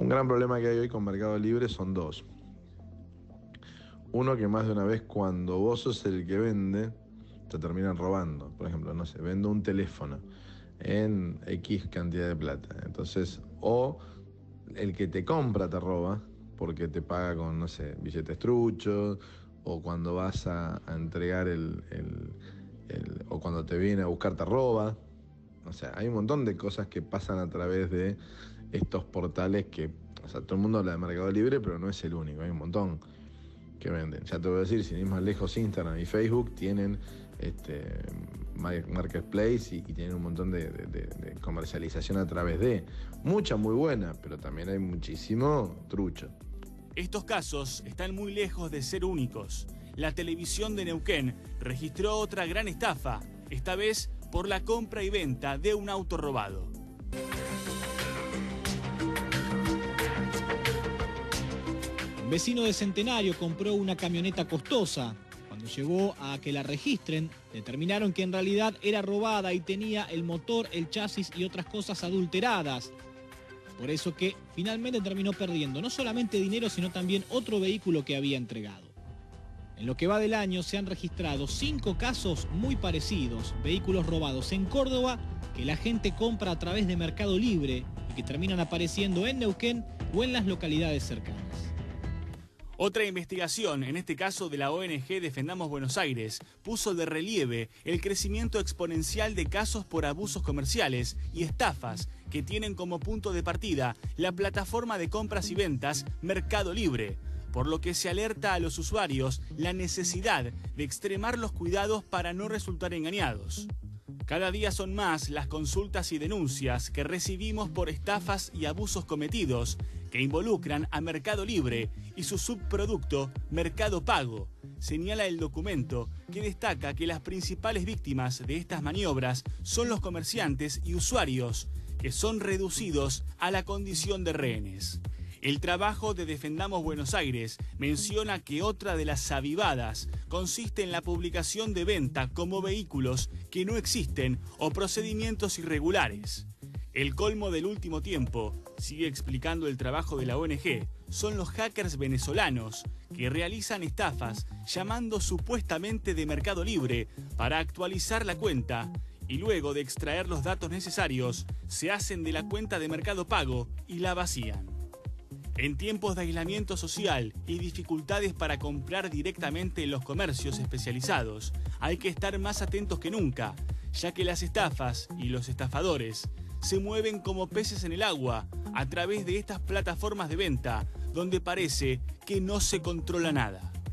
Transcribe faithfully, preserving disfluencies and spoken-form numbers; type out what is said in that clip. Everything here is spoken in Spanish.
Un gran problema que hay hoy con Mercado Libre son dos. Uno, que más de una vez cuando vos sos el que vende, te terminan robando. Por ejemplo, no sé, vendo un teléfono en X cantidad de plata. Entonces, o el que te compra te roba porque te paga con, no sé, billetes truchos, o cuando vas a, a entregar el, el, el... o cuando te viene a buscar te roba. O sea, hay un montón de cosas que pasan a través de estos portales que, o sea, todo el mundo habla de Mercado Libre, pero no es el único, hay un montón que venden. Ya te voy a decir, sin ir más lejos, Instagram y Facebook tienen este, Marketplace y, y tienen un montón de, de, de, de comercialización a través de. Mucha muy buena, pero también hay muchísimo trucho. Estos casos están muy lejos de ser únicos. La televisión de Neuquén registró otra gran estafa, esta vez por la compra y venta de un auto robado. Un vecino de Centenario compró una camioneta costosa. Cuando llegó a que la registren, determinaron que en realidad era robada y tenía el motor, el chasis y otras cosas adulteradas. Por eso que finalmente terminó perdiendo no solamente dinero, sino también otro vehículo que había entregado. En lo que va del año se han registrado cinco casos muy parecidos, vehículos robados en Córdoba que la gente compra a través de Mercado Libre y que terminan apareciendo en Neuquén o en las localidades cercanas. Otra investigación, en este caso de la O N G Defendamos Buenos Aires, puso de relieve el crecimiento exponencial de casos por abusos comerciales y estafas que tienen como punto de partida la plataforma de compras y ventas Mercado Libre, por lo que se alerta a los usuarios la necesidad de extremar los cuidados para no resultar engañados. Cada día son más las consultas y denuncias que recibimos por estafas y abusos cometidos que involucran a Mercado Libre y su subproducto Mercado Pago. Señala el documento que destaca que las principales víctimas de estas maniobras son los comerciantes y usuarios, que son reducidos a la condición de rehenes. El trabajo de Defendamos Buenos Aires menciona que otra de las avivadas consiste en la publicación de venta como vehículos que no existen o procedimientos irregulares. El colmo del último tiempo, sigue explicando el trabajo de la O N G, son los hackers venezolanos que realizan estafas llamando supuestamente de Mercado Libre para actualizar la cuenta y luego de extraer los datos necesarios se hacen de la cuenta de Mercado Pago y la vacían. En tiempos de aislamiento social y dificultades para comprar directamente en los comercios especializados, hay que estar más atentos que nunca, ya que las estafas y los estafadores se mueven como peces en el agua a través de estas plataformas de venta, donde parece que no se controla nada.